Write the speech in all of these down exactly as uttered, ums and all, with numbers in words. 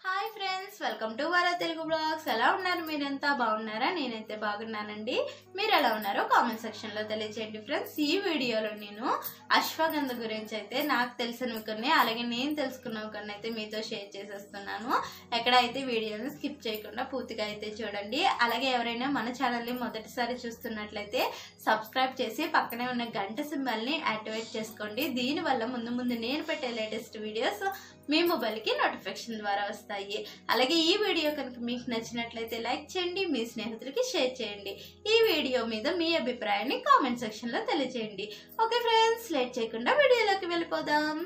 Hi friends, welcome to వర Telugu blogs. ఎలా ఉన్నారు? మీరంతా బాగున్నారా? నేనైతే బాగున్నానండి. మీరు ఎలా ఉన్నారో కామెంట్ సెక్షన్ లో తెలియజేయండి ఫ్రెండ్స్. ఈ వీడియోలో నేను అశ్వగంధ గురించి అయితే నాకు తెలిసినవి కొన్ని, అలాగే నేను తెలుసుకున్నవి కొన్ని అయితే మీతో షేర్ చేసేస్తున్నాను. ఎక్కడైతే వీడియోని స్కిప్ చేయకుండా పూర్తిగా అయితే చూడండి. అలాగే ఎవరైనా మన ఛానల్ని మొదటిసారి చూస్తున్నట్లయితే సబ్స్క్రైబ్ చేసి పక్కనే ఉన్న గంట సింబల్ని యాక్టివేట్ చేసుకోండి. దీనివల్ల ముందు ముందు నేను పెట్టే లేటెస్ట్ వీడియోస్ మీ మొబైల్కి నోటిఫికేషన్ ద్వారా వస్తాయి. అలాగే ఈ వీడియో కనుక మీకు నచ్చినట్లయితే లైక్ చేయండి, మీ స్నేహితులకి షేర్ చేయండి. ఈ వీడియో మీద మీ అభిప్రాయాన్ని కామెంట్ సెక్షన్లో తెలియజేయండి. ఓకే ఫ్రెండ్స్, లేట్ చేయకుండా వీడియోలోకి వెళ్ళిపోదాం.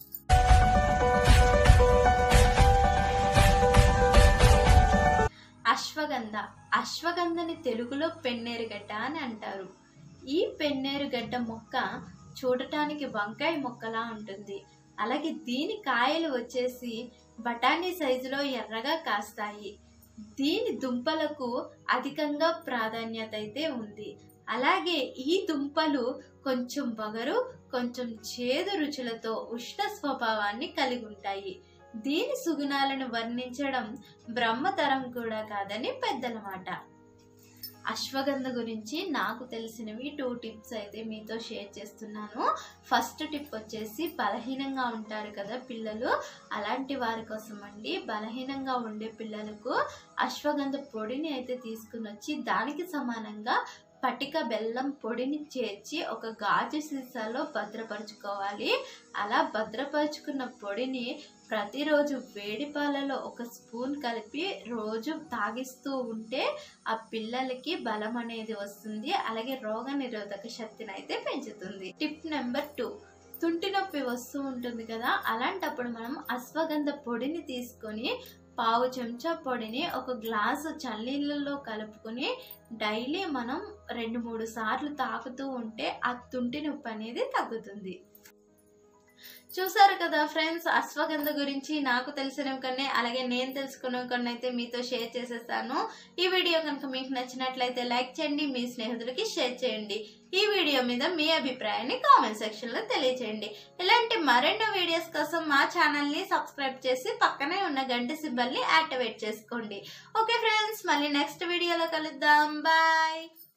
అశ్వగంధ. అశ్వగంధని తెలుగులో పెన్నేరుగడ్డ అని అంటారు. ఈ పెన్నేరుగడ్డ మొక్క చూడటానికి వంకాయ మొక్కలా ఉంటుంది. అలాగే దీని కాయలు వచ్చేసి బఠానీ సైజులో ఎర్రగా కాస్తాయి. దీని దుంపలకు అధికంగా ప్రాధాన్యత అయితే ఉంది. అలాగే ఈ దుంపలు కొంచెం వగరు, కొంచెం చేదు రుచులతో ఉష్ణ స్వభావాన్ని కలిగి ఉంటాయి. దీని సుగుణాలను వర్ణించడం బ్రహ్మతరం కూడా కాదని పెద్దల మాట. అశ్వగంధ గురించి నాకు తెలిసినవి టూ టిప్స్ అయితే మీతో షేర్ చేస్తున్నాను. ఫస్ట్ టిప్ వచ్చేసి బలహీనంగా ఉంటారు కదా పిల్లలు, అలాంటి వారి కోసం అండి. బలహీనంగా ఉండే పిల్లలకు అశ్వగంధ పొడిని అయితే తీసుకుని వచ్చి దానికి సమానంగా పటిక బెల్లం పొడిని చేర్చి ఒక గాజు సీసాలో భద్రపరుచుకోవాలి. అలా భద్రపరుచుకున్న పొడిని ప్రతిరోజు వేడి పాలలో ఒక స్పూన్ కలిపి రోజు తాగిస్తూ ఉంటే ఆ పిల్లలకి బలం అనేది వస్తుంది. అలాగే రోగ నిరోధక శక్తిని అయితే పెంచుతుంది. టిప్ నెంబర్ టూ, తుంటి నొప్పి వస్తూ ఉంటుంది కదా, అలాంటప్పుడు మనం అశ్వగంధ పొడిని తీసుకొని పావు చెంచా పొడిని ఒక గ్లాసు చన్నీళ్ళలో కలుపుకొని డైలీ మనం రెండు మూడు సార్లు తాగుతూ ఉంటే ఆ తుంటి నొప్పి అనేది తగ్గుతుంది. చూసారు కదా ఫ్రెండ్స్, అశ్వగంధ గురించి నాకు తెలిసినవి కొన్ని, అలాగే నేను తెలుసుకున్నవి కొన్ని అయితే మీతో షేర్ చేసేస్తాను. ఈ వీడియో కనుక మీకు నచ్చినట్లయితే లైక్ చేయండి, మీ స్నేహితులకి షేర్ చేయండి. ఈ వీడియో మీద మీ అభిప్రాయాన్ని కామెంట్ సెక్షన్ లో తెలియజేయండి. ఇలాంటి మరెన్నో వీడియోస్ కోసం మా ఛానల్ ని సబ్స్క్రైబ్ చేసి పక్కనే ఉన్న గంట సింబల్ ని యాక్టివేట్ చేసుకోండి. ఓకే ఫ్రెండ్స్, మళ్ళీ నెక్స్ట్ వీడియోలో కలుద్దాం. బాయ్.